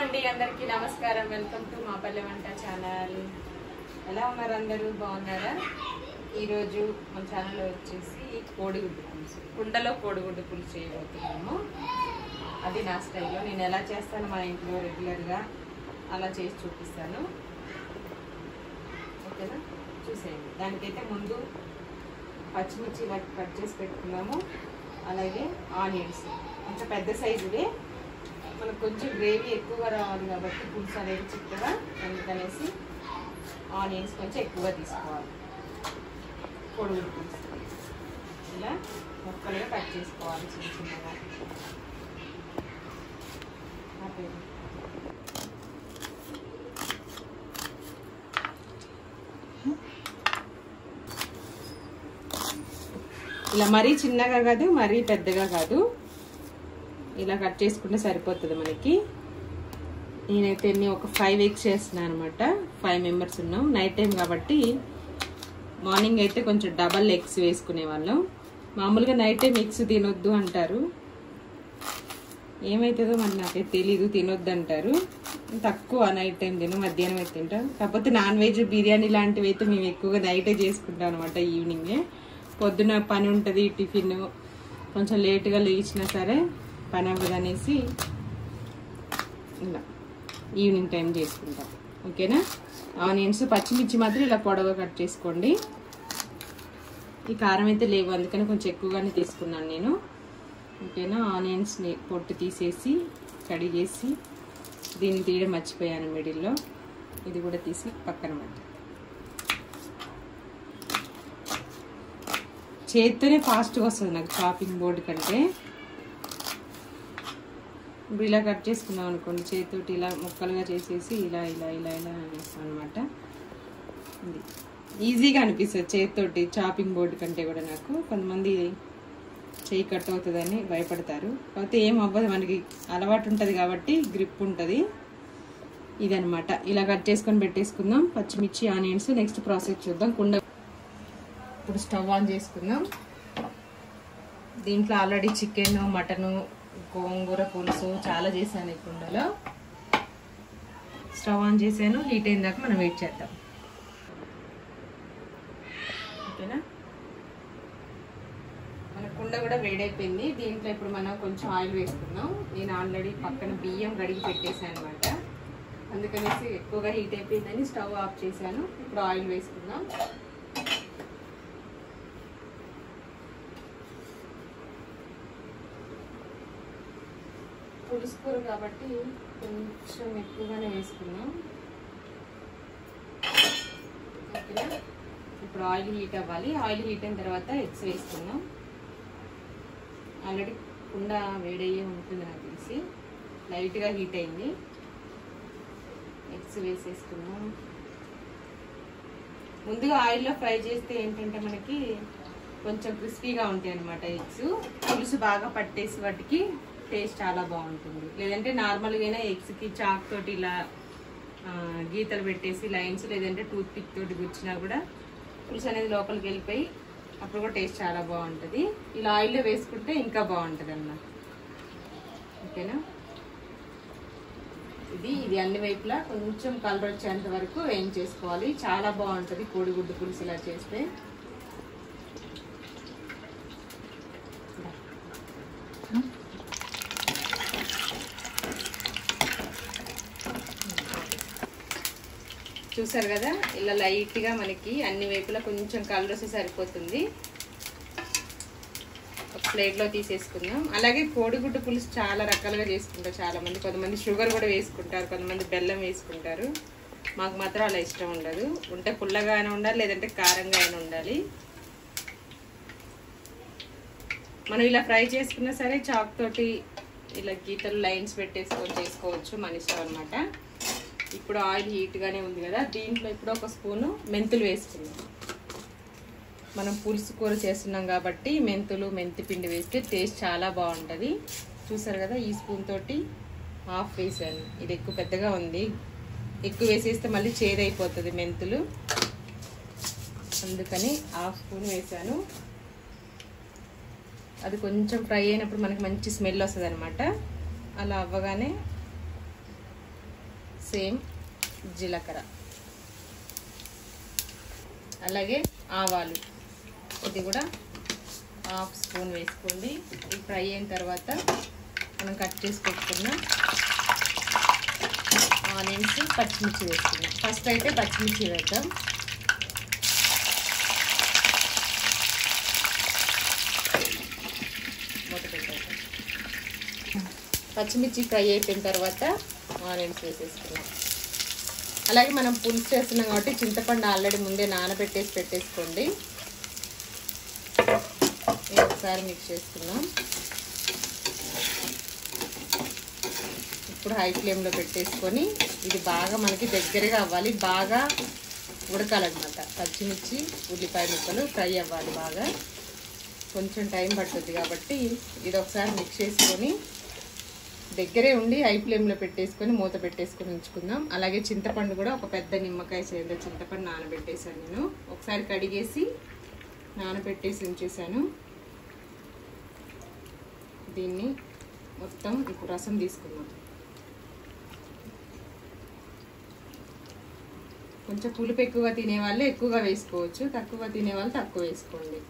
అండి అందరికీ నమస్కారం. వెల్కమ్ టు మా పల్లె వంట ఛానల్. ఎలా ఉన్నారు అందరూ? బాగున్నారా? ఈరోజు మన ఛానల్లో వచ్చేసి కోడిగుడ్డు పులుసు, కుండలో కోడిగుడ్డు పులుసు చేయబోతున్నాము. అది నా స్టైల్లో నేను ఎలా చేస్తాను మా ఇంట్లో రెగ్యులర్గా అలా చేసి చూపిస్తాను. ఓకేనా, చూసేయండి. దానికైతే ముందు పచ్చిమిర్చి ఇలా కట్ చేసి పెట్టుకున్నాము. అలాగే ఆనియన్స్ కొంచెం పెద్ద సైజువే, మనకు కొంచెం గ్రేవీ ఎక్కువగా రావాలి కాబట్టి పులుసు అనేది చిక్కగా, అందుకనేసి ఆనియన్స్ కొంచెం ఎక్కువగా తీసుకోవాలి. కోడిగుడ్డు పులుసు ఇలా ముక్కలుగా కట్ చేసుకోవాలి చిన్న చిన్నగా. ఇలా మరీ చిన్నగా కాదు, మరీ పెద్దగా కాదు, ఇలా కట్ చేసుకుంటే సరిపోతుంది మనకి. నేనైతే ఒక 5 eggs చేస్తున్నాను అనమాట. 5 members ఉన్నాం. నైట్ టైం కాబట్టి మార్నింగ్ అయితే కొంచెం డబల్ ఎగ్స్ వేసుకునే వాళ్ళం. మామూలుగా నైట్ టైం ఎగ్స్ తినొద్దు అంటారు, ఏమవుతుందో మరి నాకైతే తెలీదు. తినొద్దు అంటారు, తక్కువ నైట్ టైం తిన, మధ్యాహ్నం అయితే తింటాం. కాకపోతే నాన్ వెజ్ బిర్యానీ లాంటివి అయితే మేము ఎక్కువగా నైటే చేసుకుంటాం అనమాట. ఈవినింగే పొద్దున పని ఉంటుంది, టిఫిన్ కొంచెం లేటుగా లేచినా సరే పని అవ్వదనేసి ఇలా ఈవినింగ్ టైం చేసుకుంటాం. ఓకేనా. ఆనియన్స్ పచ్చిమిర్చి మాత్రం ఇలా పొడవుగా కట్ చేసుకోండి. ఈ కారం అయితే లేవు, అందుకని కొంచెం ఎక్కువగానే తీసుకున్నాను నేను. ఓకేనా. ఆనియన్స్ని పొట్టు తీసేసి కడిగేసి, దీన్ని తీయడం మర్చిపోయాను మిడిల్లో, ఇది కూడా తీసి పక్కన పెట్టి. చేత్తోనే ఫాస్ట్గా వస్తుంది నాకు చాపింగ్ బోర్డు కంటే. ఇప్పుడు ఇలా కట్ చేసుకున్నాం అనుకోండి, చేతితోటి ఇలా ముక్కలుగా చేసేసి ఇలా ఇలా ఇలా ఇలా అనేస్తాం అనమాట. ఇది ఈజీగా అనిపిస్తుంది చేతితోటి చాపింగ్ బోర్డు కంటే కూడా. నాకు కొంతమంది చేయి కట్ అవుతుందని భయపడతారు, కాకపోతే ఏం అవ్వదు, మనకి అలవాటు ఉంటుంది కాబట్టి గ్రిప్ ఉంటుంది. ఇదనమాట. ఇలా కట్ చేసుకొని పెట్టేసుకుందాం పచ్చిమిర్చి, ఆనియన్స్. నెక్స్ట్ ప్రాసెస్ చూద్దాం. ఇప్పుడు స్టవ్ ఆన్ చేసుకుందాం. దీంట్లో ఆల్రెడీ చికెన్, మటను, గోంగూర పులుసు చాలా చేశాను ఈ కుండలో. స్టవ్ ఆన్ చేశాను, హీట్ అయిన దాకా మనం వెయిట్ చేద్దాం. ఓకేనా. మన కుండ కూడా వేడైపోయింది. దీంట్లో ఇప్పుడు మనం కొంచెం ఆయిల్ వేసుకుందాం. నేను ఆల్రెడీ పక్కన బియ్యం కడిగి పెట్టేశాను అనమాట, అందుకనేసి ఎక్కువగా హీట్ అయిపోయిందని స్టవ్ ఆఫ్ చేశాను. ఇప్పుడు ఆయిల్ వేసుకుందాం. పులుసు కూర కాబట్టి కొంచెం ఎక్కువగానే వేసుకున్నాం. ఓకేనా. ఇప్పుడు ఆయిల్ హీట్ అవ్వాలి. ఆయిల్ హీట్ అయిన తర్వాత ఎగ్స్ వేసుకున్నాం. ఆల్రెడీ కుండ వేడయ్యే ఉంటుంది నాకు తెలిసి, లైట్గా హీట్ అయింది. ఎగ్స్ వేసేసుకున్నాం. ముందుగా ఆయిల్లో ఫ్రై చేస్తే ఏంటంటే మనకి కొంచెం క్రిస్పీగా ఉంటాయి అన్నమాట ఎగ్స్. పులుసు బాగా పట్టేసి వాటికి టేస్ట్ చాలా బాగుంటుంది. లేదంటే నార్మల్గా ఎగ్స్కి చాక్ తోటి ఇలా గీతలు పెట్టేసి లైన్స్, లేదంటే టూత్ పిక్ తోటి గుచ్చినా కూడా పులుసు అనేది లోపలికి వెళ్ళిపోయి అప్పుడు కూడా టేస్ట్ చాలా బాగుంటుంది. ఇలా ఆయిల్లో వేసుకుంటే ఇంకా బాగుంటుంది అన్నమాట. ఓకేనా. ఇది అన్ని వైపులా కొంచెం కలర్ వచ్చేంత వరకు వేయించేసుకోవాలి. చాలా బాగుంటుంది కోడిగుడ్డు పులుసు ఇలా చేస్తే. చూసారు కదా, ఇలా లైట్గా మనకి అన్ని వైపులా కొంచెం కలర్ వస్తే సరిపోతుంది. ఒక ప్లేట్లో తీసేసుకుందాం. అలాగే కోడిగుడ్డు పులుసు చాలా రకాలుగా చేసుకుంటారు చాలా మంది. కొంతమంది షుగర్ కూడా వేసుకుంటారు, కొంతమంది బెల్లం వేసుకుంటారు. మాకు మాత్రం అలా ఇష్టం ఉండదు. ఉంటే పుల్లగా అయినా ఉండాలి, లేదంటే కారంగా అయినా ఉండాలి. మనం ఇలా ఫ్రై చేసుకున్నా సరే చాక్ తోటి ఇలా గీతలు లైన్స్ పెట్టేసుకొని చేసుకోవచ్చు, మన ఇష్టం అనమాట. ఇప్పుడు ఆయిల్ హీట్గానే ఉంది కదా, దీంట్లో ఇప్పుడు ఒక స్పూను మెంతులు వేసుకుందాం. మనం పులుసు కూర చేస్తున్నాం కాబట్టి మెంతి పిండి వేస్తే టేస్ట్ చాలా బాగుంటుంది. చూసారు కదా, ఈ స్పూన్ తోటి హాఫ్ వేసాను. ఇది ఎక్కువ పెద్దగా ఉంది, ఎక్కువ వేసేస్తే మళ్ళీ చేదైపోతుంది మెంతులు, అందుకని హాఫ్ స్పూన్ వేసాను. అది కొంచెం ఫ్రై అయినప్పుడు మనకి మంచి స్మెల్ వస్తుంది అనమాట. అలా అవ్వగానే సేమ్ జీలకర్ర, అలాగే ఆవాలు ఇది కూడా హాఫ్ స్పూన్ వేసుకోండి. ఇది ఫ్రై అయిన తర్వాత మనం కట్ చేసి పెట్టుకున్న ఆనియన్స్, పచ్చిమిర్చి వేసుకున్నాం. ఫస్ట్ అయితే పచ్చిమిర్చి వేద్దాం. మూత పెట్టేద్దాం. పచ్చిమిర్చి ఫ్రై అయిపోయిన తర్వాత ఆనియన్స్ వేసేసుకున్నాం. అలాగే మనం పులుసు చేస్తున్నాం కాబట్టి చింతపండు ఆల్రెడీ ముందే నానబెట్టేసి పెట్టేసుకోండి. ఇది ఒకసారి మిక్స్ చేసుకున్నాం. ఇప్పుడు హై ఫ్లేమ్లో పెట్టేసుకొని ఇది బాగా మనకి దగ్గరగా అవ్వాలి, బాగా ఉడకాలన్నమాట. పచ్చిమిర్చి ఉల్లిపాయ ముక్కలు ఫ్రై అవ్వాలి బాగా, కొంచెం టైం పడుతుంది కాబట్టి ఇది ఒకసారి మిక్స్ చేసుకొని దగ్గరే ఉండి హై ఫ్లేమ్లో పెట్టేసుకొని మూత పెట్టేసుకొని ఉంచుకుందాం. అలాగే చింతపండు కూడా ఒక పెద్ద నిమ్మకాయ చేయండి చింతపండు నానబెట్టేసాను నేను. ఒకసారి కడిగేసి నానబెట్టేసి ఉంచేసాను. దీన్ని మొత్తం ఇప్పుడు రసం తీసుకుందాం. కొంచెం పులుపు ఎక్కువగా తినేవాళ్ళు ఎక్కువగా వేసుకోవచ్చు, తక్కువగా తినేవాళ్ళు తక్కువ వేసుకోండి.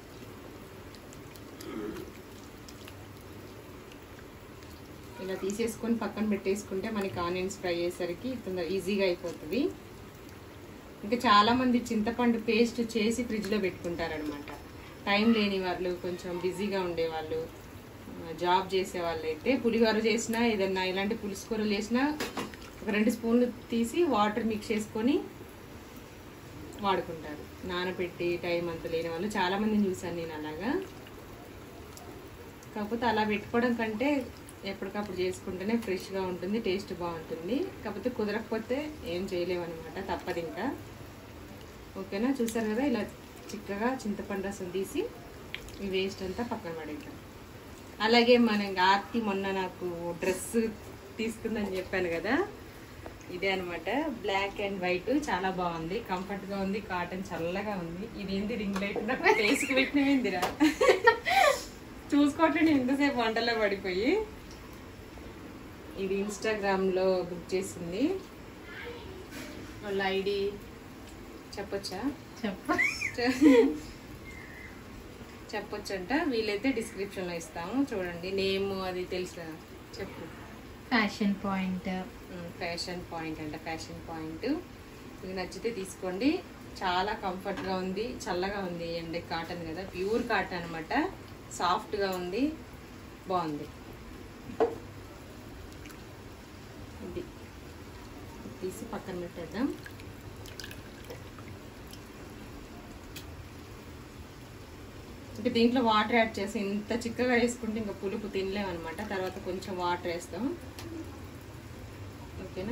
ఇలా తీసేసుకొని పక్కన పెట్టేసుకుంటే మనకి ఆనియన్స్ ఫ్రై అయ్యేసరికి తొందర ఈజీగా అయిపోతుంది. ఇంకా చాలామంది చింతపండు పేస్ట్ చేసి ఫ్రిడ్జ్లో పెట్టుకుంటారనమాట. టైం లేని వాళ్ళు, కొంచెం బిజీగా ఉండేవాళ్ళు, జాబ్ చేసే వాళ్ళు అయితే పులిహోర చేసినా ఏదన్నా ఇలాంటి పులుసు కూరలు చేసినా ఒక 2 స్పూన్లు తీసి వాటర్ మిక్స్ చేసుకొని వాడుకుంటారు. నానబెట్టి టైం అంత లేని వాళ్ళు చాలామందిని చూసాను నేను అలాగా. కాకపోతే అలా పెట్టుకోవడం కంటే ఎప్పటికప్పుడు చేసుకుంటేనే ఫ్రెష్గా ఉంటుంది, టేస్ట్ బాగుంటుంది. కాకపోతే కుదరకపోతే ఏం చేయలేమన్నమాట, తప్పదు ఇంకా. ఓకేనా, చూసారు కదా ఇలా చిక్కగా చింతపండు రసం తీసి ఈ వేస్ట్ అంతా పక్కన పడేద్దాం. అలాగే మనం ఆర్తి మొన్న నాకు డ్రెస్ తీసుకుందని చెప్పాను కదా, ఇదే అనమాట. బ్లాక్ అండ్ వైట్ చాలా బాగుంది, కంఫర్ట్గా ఉంది, కాటన్ చల్లగా ఉంది. ఇది ఏంది రింగ్ లైట్ నాకు ఫేస్కి పెట్టినవేందిరా చూసుకోవట్లేదు ఎంతసేపు వంటలో పడిపోయి. ఇది ఇన్స్టాగ్రామ్లో బుక్ చేసింది. వాళ్ళ ఐడి చెప్పొచ్చా? చెప్పొచ్చంట. వీలైతే డిస్క్రిప్షన్లో ఇస్తాము, చూడండి. నేమ్ అది తెలుసా? చెప్పు. Fashion point. ఫ్యాషన్ పాయింట్ అంట, ఫ్యాషన్ పాయింట్. ఇది నచ్చితే తీసుకోండి. చాలా కంఫర్ట్గా ఉంది, చల్లగా ఉంది. ఎండ కాటన్ కదా, ప్యూర్ కాటన్ అనమాట. సాఫ్ట్గా ఉంది, బాగుంది. ఇది తీసి పక్కన పెట్టేద్దాం. ఇంకా దీంట్లో వాటర్ యాడ్ చేసి ఇంత చిక్కగా వేసుకుంటే ఇంకా పులుపు తినలేమన్నమాట. తర్వాత కొంచెం వాటర్ వేస్తాం. ఓకేనా,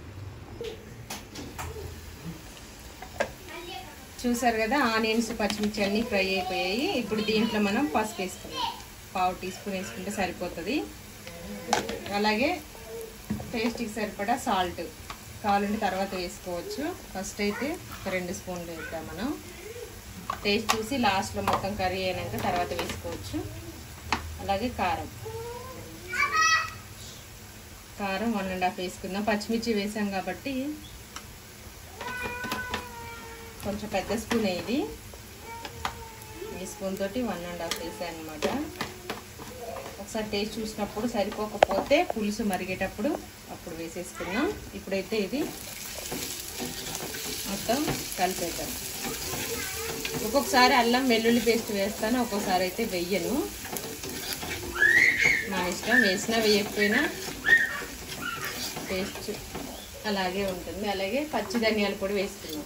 చూసారు కదా ఆనియన్స్ పచ్చిమిర్చి అన్నీ ఫ్రై అయిపోయాయి. ఇప్పుడు దీంట్లో మనం పసుపు వేసుకున్నాం. 1/2 టీ స్పూన్ వేసుకుంటే సరిపోతుంది. అలాగే టేస్ట్కి సరిపడా సాల్ట్ కావాలంటే తర్వాత వేసుకోవచ్చు. ఫస్ట్ అయితే 2 స్పూన్లు వేద్దాం మనం. టేస్ట్ చూసి లాస్ట్లో మొత్తం కర్రీ అయినాక తర్వాత వేసుకోవచ్చు. అలాగే కారం 1.5 వేసుకుందాం. పచ్చిమిర్చి వేసాం కాబట్టి కొంచెం పెద్ద స్పూన్ ఇది. ఈ స్పూన్ తోటి 1.5 వేసాను అనమాట. ఒకసారి టేస్ట్ చూసినప్పుడు సరిపోకపోతే పులుసు మరిగేటప్పుడు అప్పుడు వేసేసుకున్నాం. ఇప్పుడైతే ఇది మొత్తం కలిపేద్దాం. ఒక్కొక్కసారి అల్లం వెల్లుల్లి పేస్ట్ వేస్తాను, ఒక్కొక్కసారి అయితే వెయ్యను. మా ఇష్టం, వేసినా వేయకపోయినా టేస్ట్ అలాగే ఉంటుంది. అలాగే పచ్చి ధనియాల పొడి వేసుకున్నాం.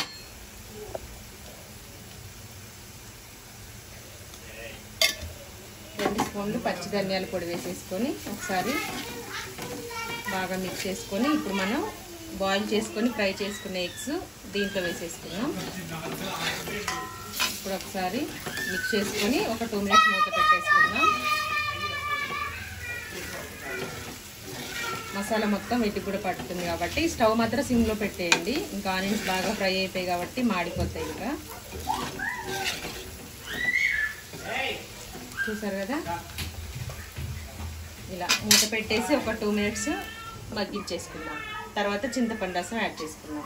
స్పూన్లు పచ్చి ధనియాల పొడి వేసేసుకొని ఒకసారి బాగా మిక్స్ చేసుకొని ఇప్పుడు మనం బాయిల్ చేసుకొని ఫ్రై చేసుకున్న ఎగ్స్ దీంట్లో వేసేసుకున్నాం. ఇప్పుడు ఒకసారి మిక్స్ చేసుకొని ఒక 2 మినిట్స్ మూత పెట్టేసుకుందాం. మసాలా మొత్తం వీటికి కూడా పట్టుతుంది కాబట్టి స్టవ్ మాత్రం సిమ్లో పెట్టేయండి. ఇంకా ఆనియన్స్ బాగా ఫ్రై అయిపోయాయి కాబట్టి మాడిపోతాయి. ఇంకా చూసారు కదా, ఇలా మూత పెట్టేసి ఒక 2 మినిట్స్ మగ్గించేసుకుందాం. తర్వాత చింతపండు రసం యాడ్ చేసుకుందాం.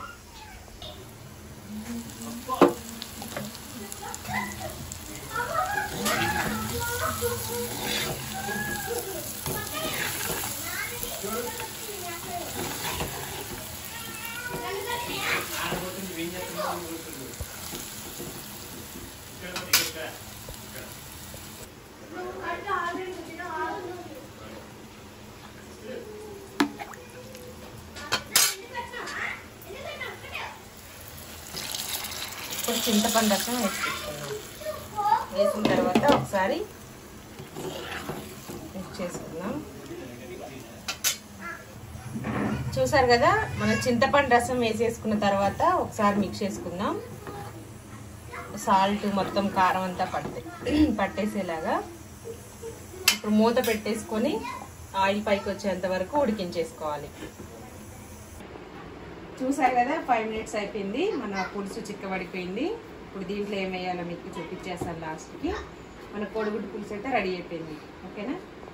ఇప్పుడు చింతపండు రసం వేసుకుంటున్నాం. వేసిన తర్వాత ఒకసారి మిక్స్ చేసుకుందాం. చూసారు కదా, మన చింతపండు రసం వేసేసుకున్న తర్వాత ఒకసారి మిక్స్ చేసుకుందాం. సాల్ట్ మొత్తం కారం అంతా పట్టేసేలాగా. ఇప్పుడు మూత పెట్టేసుకొని ఆయిల్ పైకి వచ్చేంత వరకు ఉడికించేసుకోవాలి. చూసారు కదా, 5 minutes అయిపోయింది. మన పులుసు చిక్కబడిపోయింది. ఇప్పుడు దీంట్లో ఏం వేయాలో మీకు చూపించేస్తాను లాస్ట్కి. మన కోడిగుడ్డు పులుసు అయితే రెడీ అయిపోయింది. ఓకేనా?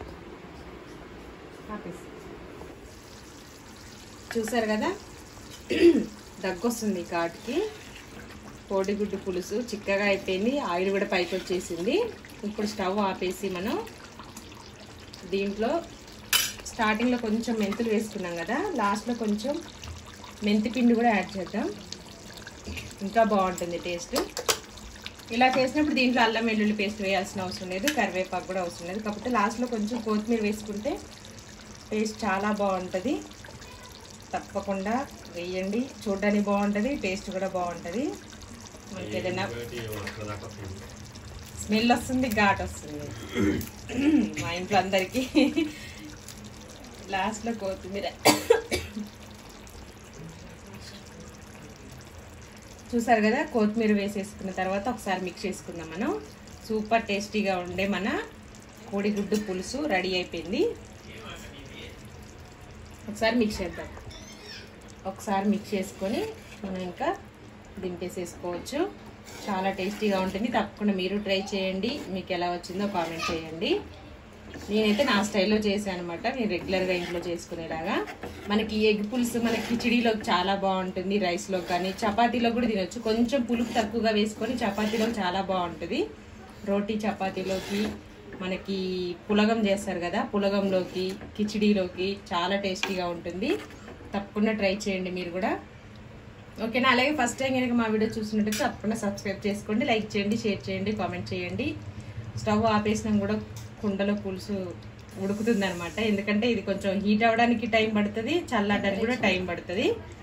చూసారు కదా, దగ్గొస్తుంది ఘాటుకి. కోడిగుడ్డు పులుసు చిక్కగా అయిపోయింది. ఆయిల్ కూడా పైకి వచ్చేసింది. ఇప్పుడు స్టవ్ ఆపేసి మనం దీంట్లో స్టార్టింగ్లో కొంచెం మెంతులు వేసుకున్నాం కదా, లాస్ట్లో కొంచెం మెంతి పిండి కూడా యాడ్ చేద్దాం. ఇంకా బాగుంటుంది టేస్ట్. ఇలా చేసినప్పుడు దీంట్లో అల్లం వెల్లుల్లి పేస్ట్ వేయాల్సిన అవసరం లేదు, కరివేపాకు కూడా అవసరం లేదు. కాకపోతే లాస్ట్లో కొంచెం కొత్తిమీర వేసుకుంటే టేస్ట్ చాలా బాగుంటుంది. తప్పకుండా వేయండి. చూడడానికి బాగుంటుంది, టేస్ట్ కూడా బాగుంటుంది. మనకి ఏదైనా స్మెల్ వస్తుంది, ఘాట్ వస్తుంది మా ఇంట్లో అందరికీ. లాస్ట్లో కొత్తిమీర చూసారు కదా, కొత్తిమీర వేసేసుకున్న తర్వాత ఒకసారి మిక్స్ చేసుకుందాం. మనం సూపర్ టేస్టీగా ఉండే మన కోడిగుడ్డు పులుసు రెడీ అయిపోయింది. ఒకసారి మిక్స్ చేద్దాం. ఒకసారి మిక్స్ చేసుకొని మనం ఇంకా దింపేసేసుకోవచ్చు. చాలా టేస్టీగా ఉంటుంది. తప్పకుండా మీరు ట్రై చేయండి. మీకు ఎలా వచ్చిందో కామెంట్ చేయండి. నేనైతే నా స్టైల్లో చేశాను అనమాట, నేను రెగ్యులర్గా ఇంట్లో చేసుకునేలాగా. మనకి ఎగ్ పులుసు మన కిచిడీలోకి చాలా బాగుంటుంది, రైస్లో కానీ చపాతీలో కూడా తినొచ్చు. కొంచెం పులుపు తక్కువగా వేసుకొని చపాతీలో చాలా బాగుంటుంది. రోటీ చపాతీలోకి, మనకి పులగం చేస్తారు కదా, పులగంలోకి, కిచిడీలోకి చాలా టేస్టీగా ఉంటుంది. తప్పకుండా ట్రై చేయండి మీరు కూడా. ఓకేనా? అలాగే ఫస్ట్ టైం కనుక మా వీడియో చూసినట్టు తప్పకుండా సబ్స్క్రైబ్ చేసుకోండి, లైక్ చేయండి, షేర్ చేయండి, కామెంట్ చేయండి. స్టవ్ ఆపేసినా కూడా కుండలో పులుసు ఉడుకుతుంది అనమాట. ఎందుకంటే ఇది కొంచెం హీట్ అవ్వడానికి టైం పడుతుంది, చల్లడానికి కూడా టైం పడుతుంది.